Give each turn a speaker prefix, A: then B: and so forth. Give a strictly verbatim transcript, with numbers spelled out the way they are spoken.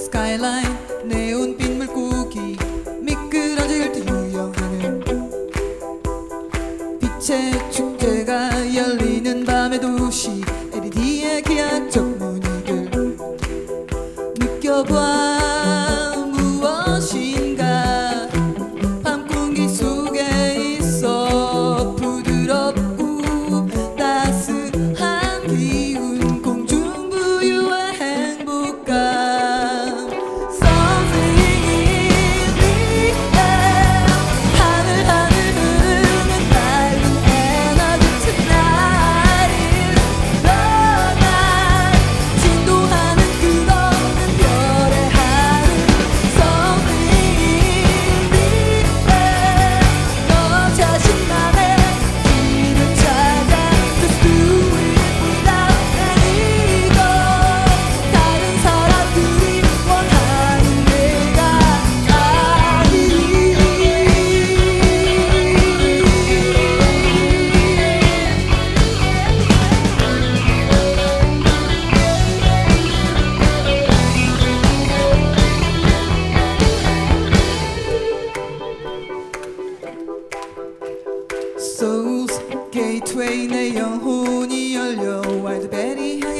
A: 스카이라인 네온빛 물고기 미끄러질 때 유영하는 빛의 축제가 열리는 밤의 도시 엘이디의 기하적 무늬들 느껴봐 무엇인가 밤 공기 속에 있어 부드럽고 따스한 기운 공중부유의 행복감 Something in the air 하늘 하늘 흐르는 밝은 에너지 Tonight is the night 진도하는 끝없는 별의 하늘 Something in the air 너 자신만의 길을 찾아 Just do it without any goal 다른 사람들이 원하는 내가 아니 Soul's gateway 내 영혼이 열려 Wildberry